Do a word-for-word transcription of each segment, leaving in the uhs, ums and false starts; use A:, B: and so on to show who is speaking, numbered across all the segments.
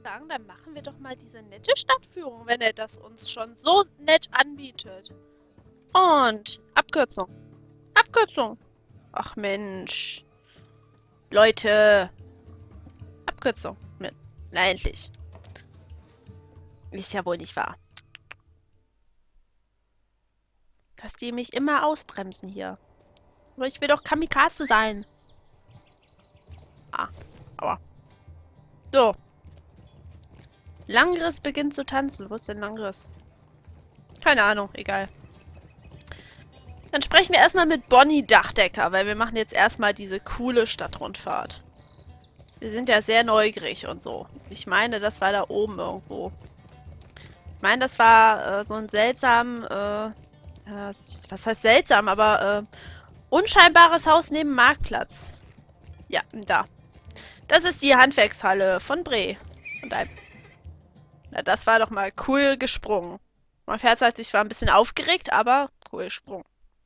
A: sagen, dann machen wir doch mal diese nette Stadtführung, wenn er das uns schon so nett anbietet. Und Abkürzung. Abkürzung. Ach Mensch. Leute. Abkürzung. Na endlich. Ist ja wohl nicht wahr. Dass die mich immer ausbremsen hier. Aber ich will doch Kamikaze sein. Ah, aua. So. Langriss beginnt zu tanzen. Wo ist denn Langriss? Keine Ahnung, egal. Dann sprechen wir erstmal mit Bonnie Dachdecker, weil wir machen jetzt erstmal diese coole Stadtrundfahrt. Wir sind ja sehr neugierig und so. Ich meine, das war da oben irgendwo. Ich meine, das war äh, so ein seltsam, äh, äh, was heißt seltsam, aber äh, unscheinbares Haus neben Marktplatz. Ja, da. Das ist die Handwerkshalle von Bre. Und ein Na, das war doch mal cool gesprungen. Mein Pferd sagt, ich war ein bisschen aufgeregt, aber cool gesprungen.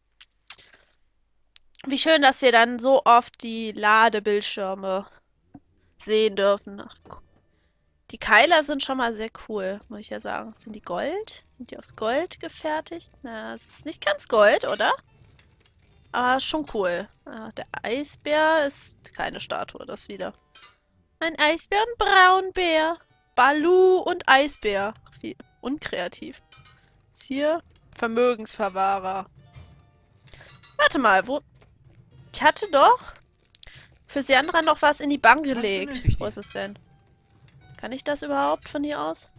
A: Wie schön, dass wir dann so oft die Ladebildschirme sehen dürfen. Ach, die Keiler sind schon mal sehr cool, muss ich ja sagen. Sind die Gold? Sind die aus Gold gefertigt? Na, es ist nicht ganz Gold, oder? Aber schon cool. Ah, der Eisbär ist keine Statue, das wieder. Ein Eisbär und Braunbär. Balu und Eisbär. Ach, wie unkreativ. Ist hier Vermögensverwahrer. Warte mal, wo... Ich hatte doch für Sandra noch was in die Bank gelegt. Wo ist es denn? Kann ich das überhaupt von hier aus?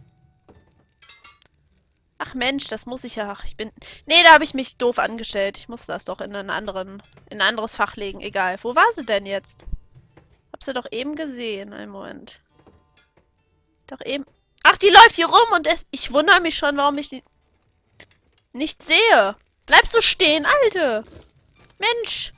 A: Ach Mensch, das muss ich ja... Ach, ich bin... Nee, da habe ich mich doof angestellt. Ich muss das doch in einen anderen... in ein anderes Fach legen. Egal. Wo war sie denn jetzt? Hab sie doch eben gesehen. Einen Moment. Doch eben... Ach, die läuft hier rum und es... Ich wundere mich schon, warum ich die... nicht sehe. Bleibst du stehen, Alte! Mensch!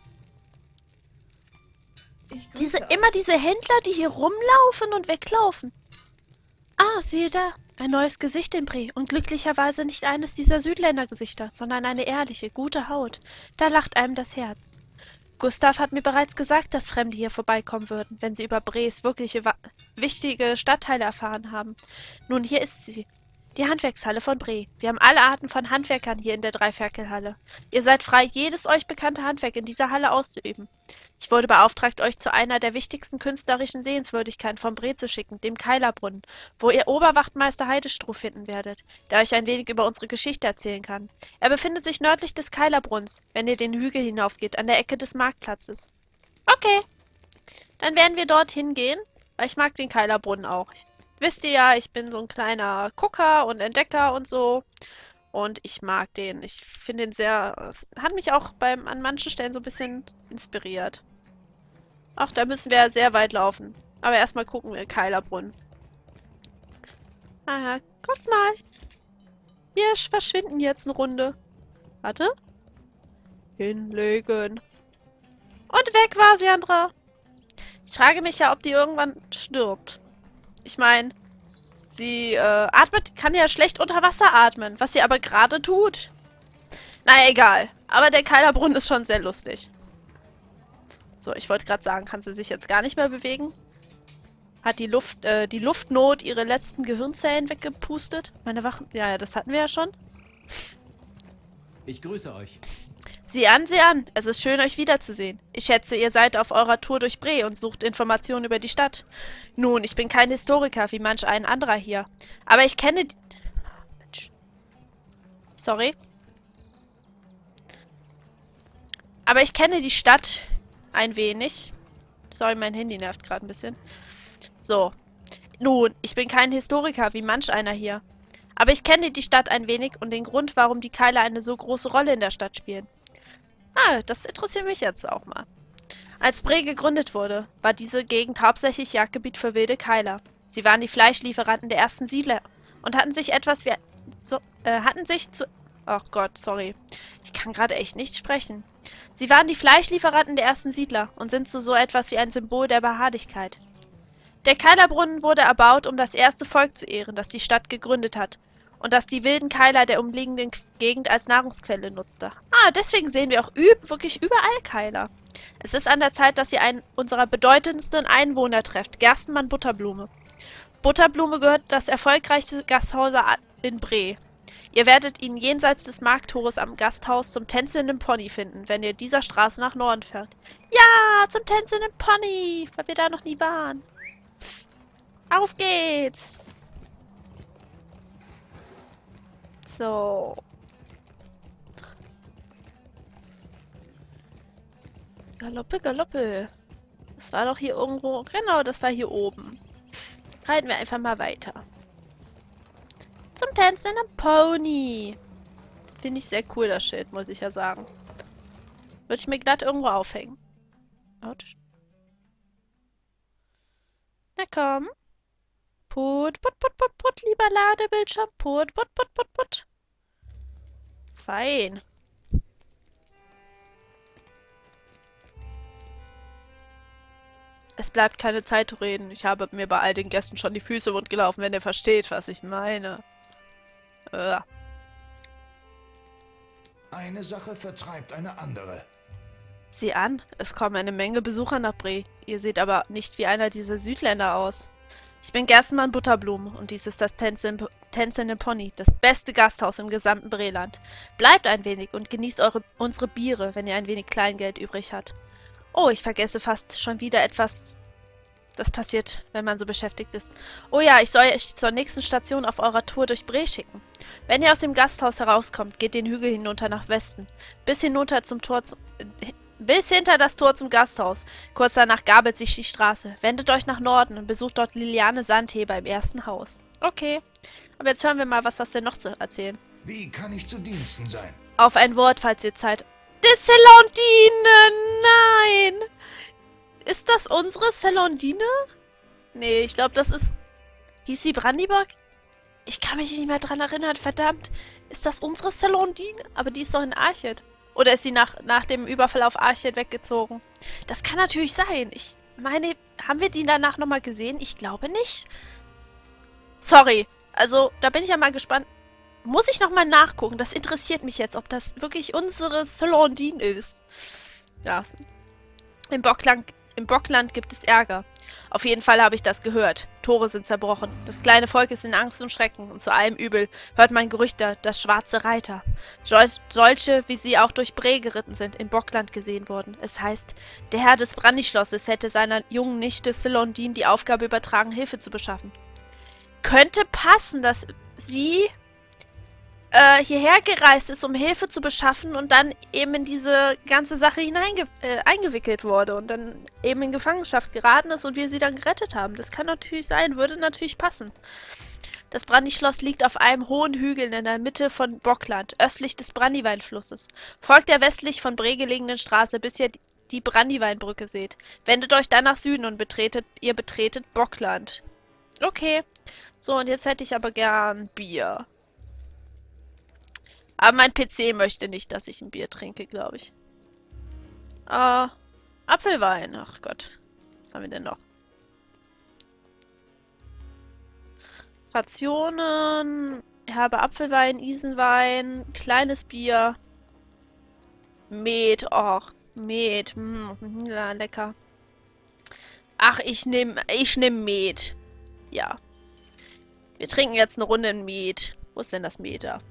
A: Diese, immer diese Händler, die hier rumlaufen und weglaufen. Ah, siehe da. Ein neues Gesicht in Bre. Und glücklicherweise nicht eines dieser Südländergesichter, sondern eine ehrliche, gute Haut. Da lacht einem das Herz. Gustav hat mir bereits gesagt, dass Fremde hier vorbeikommen würden, wenn sie über Bres wirkliche, wichtige Stadtteile erfahren haben. Nun, hier ist sie. Die Handwerkshalle von Bre. Wir haben alle Arten von Handwerkern hier in der Dreiferkelhalle. Ihr seid frei, jedes euch bekannte Handwerk in dieser Halle auszuüben. Ich wurde beauftragt, euch zu einer der wichtigsten künstlerischen Sehenswürdigkeiten von Bre zu schicken, dem Keilerbrunnen, wo ihr Oberwachtmeister Heidestroh finden werdet, der euch ein wenig über unsere Geschichte erzählen kann. Er befindet sich nördlich des Keilerbrunns, wenn ihr den Hügel hinaufgeht, an der Ecke des Marktplatzes. Okay, dann werden wir dorthin gehen, weil ich mag den Keilerbrunnen auch. Wisst ihr ja, ich bin so ein kleiner Gucker und Entdecker und so. Und ich mag den. Ich finde ihn sehr... Es hat mich auch beim, an manchen Stellen so ein bisschen inspiriert. Ach, da müssen wir ja sehr weit laufen. Aber erstmal gucken wir Keilerbrunnen. Aha, guck mal. Wir verschwinden jetzt eine Runde. Warte. Hinlegen. Und weg war Sandra. Ich frage mich ja, ob die irgendwann stirbt. Ich meine, sie äh, atmet, kann ja schlecht unter Wasser atmen, was sie aber gerade tut. Naja, egal. Aber der Keilerbrunnen ist schon sehr lustig. So, ich wollte gerade sagen, kann sie sich jetzt gar nicht mehr bewegen? Hat die Luft, äh, die Luftnot ihre letzten Gehirnzellen weggepustet? Meine Wachen... Ja, ja, das hatten wir ja schon.
B: Ich grüße euch.
A: Sieh an, sieh an. Es ist schön, euch wiederzusehen. Ich schätze, ihr seid auf eurer Tour durch Bre und sucht Informationen über die Stadt. Nun, ich bin kein Historiker, wie manch ein anderer hier. Aber ich kenne die... Mensch. Sorry. Aber ich kenne die Stadt ein wenig. Sorry, mein Handy nervt gerade ein bisschen. So. Nun, ich bin kein Historiker, wie manch einer hier. Aber ich kenne die Stadt ein wenig und den Grund, warum die Keiler eine so große Rolle in der Stadt spielen. Ah, das interessiert mich jetzt auch mal. Als Bre gegründet wurde, war diese Gegend hauptsächlich Jagdgebiet für wilde Keiler. Sie waren die Fleischlieferanten der ersten Siedler und hatten sich etwas wie... So, äh, hatten sich zu... Ach Gott, sorry. Ich kann gerade echt nicht sprechen. Sie waren die Fleischlieferanten der ersten Siedler und sind zu so etwas wie ein Symbol der Beharrlichkeit. Der Keilerbrunnen wurde erbaut, um das erste Volk zu ehren, das die Stadt gegründet hat. Und das die wilden Keiler der umliegenden Gegend als Nahrungsquelle nutzte. Ah, deswegen sehen wir auch üb wirklich überall Keiler. Es ist an der Zeit, dass ihr einen unserer bedeutendsten Einwohner trefft, Gerstenmann Butterblume. Butterblume gehört das erfolgreichste Gasthaus in Bre. Ihr werdet ihn jenseits des Markttores am Gasthaus zum tänzelnden Pony finden, wenn ihr dieser Straße nach Norden fährt. Ja, zum tänzelnden Pony, weil wir da noch nie waren. Auf geht's! So. Galoppe, Galoppe. Das war doch hier irgendwo... Genau, das war hier oben. Reiten wir einfach mal weiter. Zum tänzelnden Pony. Das finde ich sehr cool, das Schild, muss ich ja sagen. Würde ich mir glatt irgendwo aufhängen. Autsch. Na komm. Put, put, put, put, put, lieber Ladebildschirm. Put, put, put, put, put. Fein. Es bleibt keine Zeit zu reden. Ich habe mir bei all den Gästen schon die Füße wund gelaufen, wenn ihr versteht, was ich meine. Äh.
B: Eine Sache vertreibt eine andere.
A: Sieh an, es kommen eine Menge Besucher nach Bre. Ihr seht aber nicht wie einer dieser Südländer aus. Ich bin Gerstenmann Butterblum und dies ist das Tänzeln, Tänzelnde Pony, das beste Gasthaus im gesamten Breland. Bleibt ein wenig und genießt eure, unsere Biere, wenn ihr ein wenig Kleingeld übrig habt. Oh, ich vergesse fast schon wieder etwas. Das passiert, wenn man so beschäftigt ist. Oh ja, ich soll euch zur nächsten Station auf eurer Tour durch Bre schicken. Wenn ihr aus dem Gasthaus herauskommt, geht den Hügel hinunter nach Westen. Bis hinunter zum Tor zum... Äh, bis hinter das Tor zum Gasthaus. Kurz danach gabelt sich die Straße. Wendet euch nach Norden und besucht dort Liliane Sandheber im ersten Haus. Okay. Aber jetzt hören wir mal, was hast du denn noch zu erzählen?
B: Wie kann ich zu Diensten sein?
A: Auf ein Wort, falls ihr Zeit... Die Celandine! Nein! Ist das unsere Celandine? Nee, ich glaube, das ist... Hieß sie Brandyburg? Ich kann mich nicht mehr dran erinnern, verdammt. Ist das unsere Celandine? Aber die ist doch in Archet. Oder ist sie nach, nach dem Überfall auf Archet weggezogen? Das kann natürlich sein. Ich meine, haben wir die danach nochmal gesehen? Ich glaube nicht. Sorry. Also, da bin ich ja mal gespannt. Muss ich nochmal nachgucken. Das interessiert mich jetzt, ob das wirklich unsere Celandine ist. Ja, im Bockland, im Bockland gibt es Ärger. Auf jeden Fall habe ich das gehört. Tore sind zerbrochen. Das kleine Volk ist in Angst und Schrecken. Und zu allem Übel hört man Gerüchte, dass schwarze Reiter, solche wie sie auch durch Bre geritten sind, in Bockland gesehen wurden. Es heißt, der Herr des Brandyschlosses hätte seiner jungen Nichte Celandine die Aufgabe übertragen, Hilfe zu beschaffen. Könnte passen, dass sie... hierher gereist ist, um Hilfe zu beschaffen und dann eben in diese ganze Sache hineinge äh, eingewickelt wurde und dann eben in Gefangenschaft geraten ist und wir sie dann gerettet haben. Das kann natürlich sein, würde natürlich passen. Das Brandyschloss liegt auf einem hohen Hügel in der Mitte von Bockland, östlich des Brandyweinflusses. Folgt der westlich von Bre gelegenen Straße, bis ihr die Brandyweinbrücke seht. Wendet euch dann nach Süden und betretet, ihr betretet Bockland. Okay. So, und jetzt hätte ich aber gern Bier. Aber mein P C möchte nicht, dass ich ein Bier trinke, glaube ich. Äh, Apfelwein. Ach Gott. Was haben wir denn noch? Rationen. Ich habe Apfelwein, Isenwein, kleines Bier. Met. Och, Met. Mm, ja, lecker. Ach, ich nehme ich nehm Met. Ja. Wir trinken jetzt eine Runde in Met. Wo ist denn das Met da?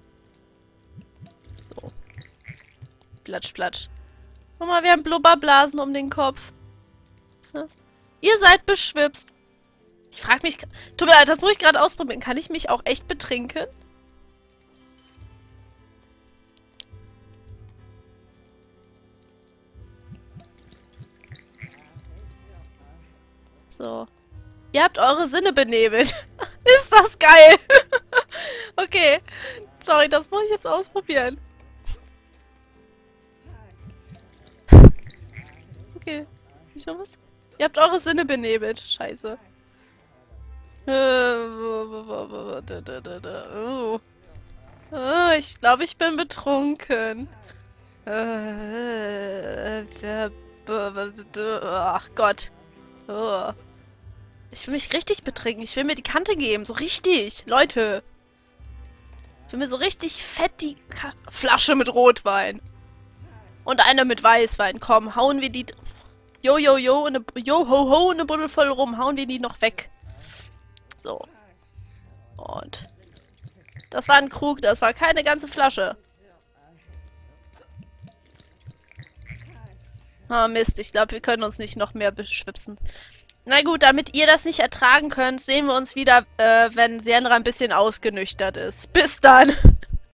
A: Platsch, platsch. Guck mal, wir haben Blubberblasen um den Kopf. Was ist das? Ihr seid beschwipst. Ich frage mich... Tut mir leid, das muss ich gerade ausprobieren. Kann ich mich auch echt betrinken? So. Ihr habt eure Sinne benebelt. Ist das geil? Okay. Sorry, das muss ich jetzt ausprobieren. Okay. Schon was? Ihr habt eure Sinne benebelt. Scheiße. Oh. Oh, ich glaube, ich bin betrunken. Ach Gott. Oh. Ich will mich richtig betrinken. Ich will mir die Kante geben. So richtig. Leute. Ich will mir so richtig fett die Ka Flasche mit Rotwein. Und eine mit Weißwein. Komm, hauen wir die... Jo, jo, jo, eine, jo, ho, ho, eine Buddel voll rum. Hauen wir die noch weg. So. Und das war ein Krug, das war keine ganze Flasche. Ah, Mist, ich glaube, wir können uns nicht noch mehr beschwipsen. Na gut, damit ihr das nicht ertragen könnt, sehen wir uns wieder, äh, wenn Senra ein bisschen ausgenüchtert ist. Bis dann!